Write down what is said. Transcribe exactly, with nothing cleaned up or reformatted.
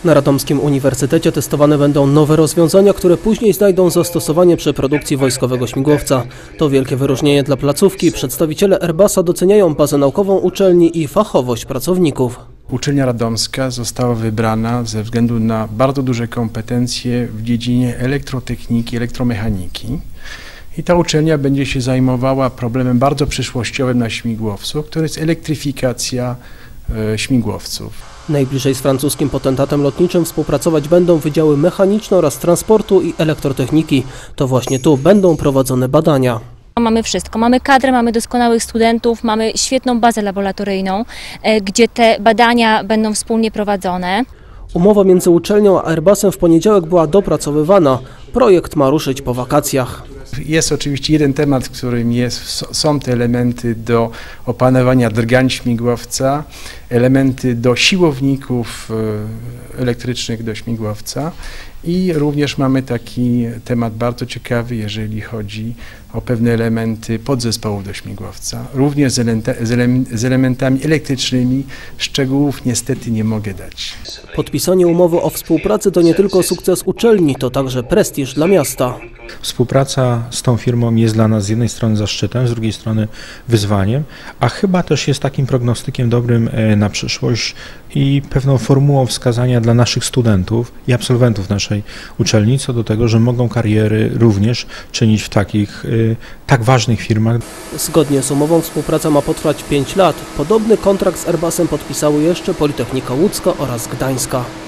Na Radomskim Uniwersytecie testowane będą nowe rozwiązania, które później znajdą zastosowanie przy produkcji wojskowego śmigłowca. To wielkie wyróżnienie dla placówki. Przedstawiciele Airbusa doceniają bazę naukową uczelni i fachowość pracowników. Uczelnia Radomska została wybrana ze względu na bardzo duże kompetencje w dziedzinie elektrotechniki, elektromechaniki. I ta uczelnia będzie się zajmowała problemem bardzo przyszłościowym na śmigłowcu, który jest elektryfikacja e, śmigłowców. Najbliżej z francuskim potentatem lotniczym współpracować będą wydziały mechaniczne oraz transportu i elektrotechniki. To właśnie tu będą prowadzone badania. Mamy wszystko. Mamy kadrę, mamy doskonałych studentów, mamy świetną bazę laboratoryjną, gdzie te badania będą wspólnie prowadzone. Umowa między uczelnią a Airbusem w poniedziałek była dopracowywana. Projekt ma ruszyć po wakacjach. Jest oczywiście jeden temat, w którym jest, są te elementy do opanowania drgań śmigłowca, elementy do siłowników elektrycznych do śmigłowca i również mamy taki temat bardzo ciekawy, jeżeli chodzi o pewne elementy podzespołów do śmigłowca, również z, ele z elementami elektrycznymi. Szczegółów niestety nie mogę dać. Podpisanie umowy o współpracy to nie tylko sukces uczelni, to także prestiż dla miasta. Współpraca z tą firmą jest dla nas z jednej strony zaszczytem, z drugiej strony wyzwaniem, a chyba też jest takim prognostykiem dobrym na przyszłość i pewną formułą wskazania dla naszych studentów i absolwentów naszej uczelni co do tego, że mogą kariery również czynić w takich tak ważnych firmach. Zgodnie z umową współpraca ma potrwać pięć lat. Podobny kontrakt z Airbusem podpisały jeszcze Politechnika Łódzka oraz Gdańska.